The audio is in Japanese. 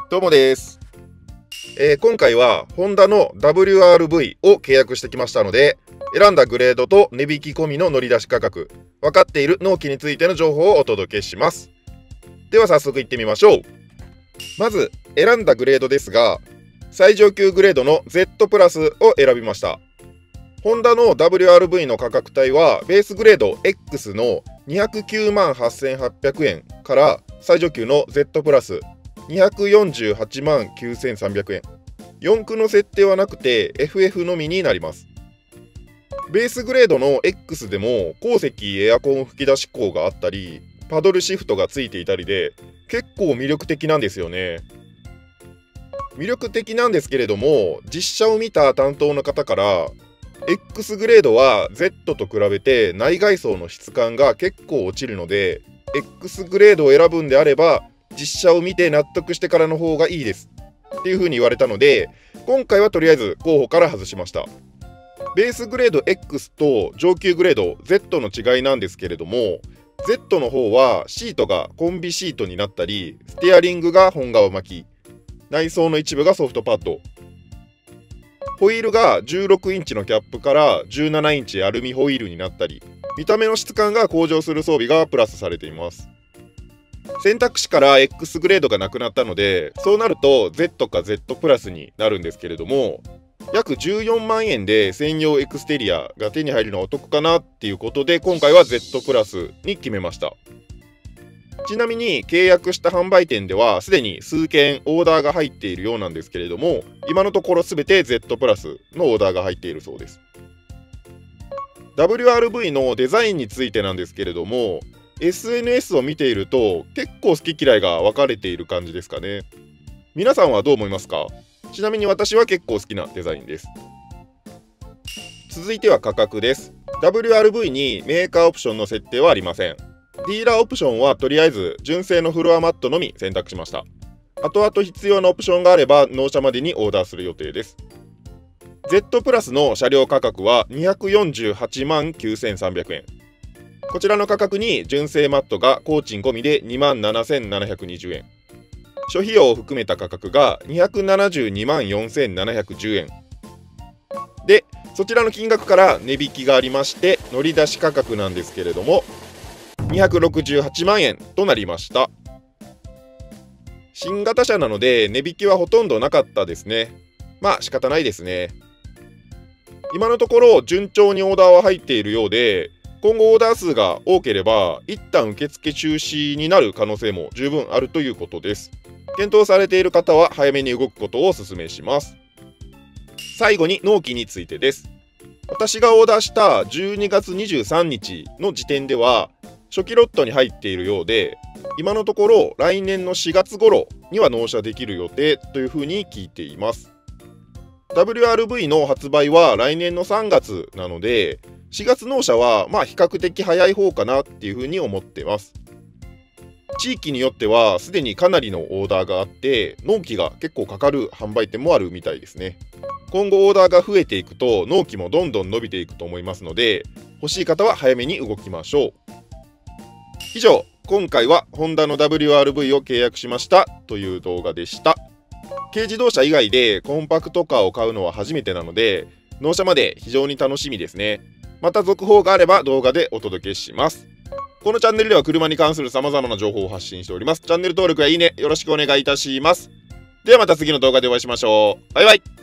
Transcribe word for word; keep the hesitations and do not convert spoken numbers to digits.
どうもです。えー、今回はホンダの ダブリューアールブイ を契約してきましたので、選んだグレードと値引き込みの乗り出し価格、分かっている納期についての情報をお届けします。では早速いってみましょう。まず選んだグレードですが、最上級グレードの Z プラスを選びました。ホンダの ダブリューアールブイ の価格帯はベースグレード X のにひゃくきゅうまんはっせんはっぴゃくえんから最上級の Z プラスにひゃくよんじゅうはちまんきゅうせんさんびゃくえん、よん駆の設定はなくて エフエフ のみになります。ベースグレードの X でも後席エアコン吹き出し口があったり、パドルシフトがついていたりで結構魅力的なんですよね。魅力的なんですけれども、実車を見た担当の方から X グレードは Z と比べて内外装の質感が結構落ちるので X グレードを選ぶんであれば実車を見て納得してからの方がいいですっていう風に言われたので、今回はとりあえず候補から外しました。ベースグレード X と上級グレード Z の違いなんですけれども、 Z の方はシートがコンビシートになったり、ステアリングが本革巻き、内装の一部がソフトパッド、ホイールがじゅうろくインチのキャップからじゅうななインチアルミホイールになったり、見た目の質感が向上する装備がプラスされています。選択肢から X グレードがなくなったので、そうなると Z か Z プラスになるんですけれども、約じゅうよんまんえんで専用エクステリアが手に入るのはお得かなっていうことで、今回は Z プラスに決めました。ちなみに契約した販売店ではすでに数件オーダーが入っているようなんですけれども、今のところ全て Z プラスのオーダーが入っているそうです。 ダブリューアールブイ のデザインについてなんですけれども、 エスエヌエス を見ていると結構好き嫌いが分かれている感じですかね。皆さんはどう思いますか？ちなみに私は結構好きなデザインです。続いては価格です。 ダブリューアールブイ にメーカーオプションの設定はありません。ディーラーオプションはとりあえず純正のフロアマットのみ選択しました。後々必要なオプションがあれば納車までにオーダーする予定です。 Z プラスの車両価格はにひゃくよんじゅうはちまんきゅうせんさんびゃくえん。こちらの価格に純正マットが工賃込みで にまんななせんななひゃくにじゅうえん、諸費用を含めた価格がにひゃくななじゅうにまんよんせんななひゃくじゅうえんで、そちらの金額から値引きがありまして、乗り出し価格なんですけれどもにひゃくろくじゅうはちまんえんとなりました。新型車なので値引きはほとんどなかったですね。まあ仕方ないですね。今のところ順調にオーダーは入っているようで、今後オーダー数が多ければ一旦受付中止になる可能性も十分あるということです。検討されている方は早めに動くことをお勧めします。最後に納期についてです。私がオーダーしたじゅうにがつにじゅうさんにちの時点では初期ロットに入っているようで、今のところ来年のしがつ頃には納車できる予定というふうに聞いています。 ダブリューアールブイ の発売は来年のさんがつなので、しがつ納車はまあ比較的早い方かなっていうふうに思ってます。地域によってはすでにかなりのオーダーがあって納期が結構かかる販売店もあるみたいですね。今後オーダーが増えていくと納期もどんどん伸びていくと思いますので、欲しい方は早めに動きましょう。以上、今回はホンダの ダブリューアールブイ を契約しましたという動画でした。軽自動車以外でコンパクトカーを買うのは初めてなので、納車まで非常に楽しみですね。また続報があれば動画でお届けします。このチャンネルでは車に関する様々な情報を発信しております。チャンネル登録やいいねよろしくお願いいたします。ではまた次の動画でお会いしましょう。バイバイ。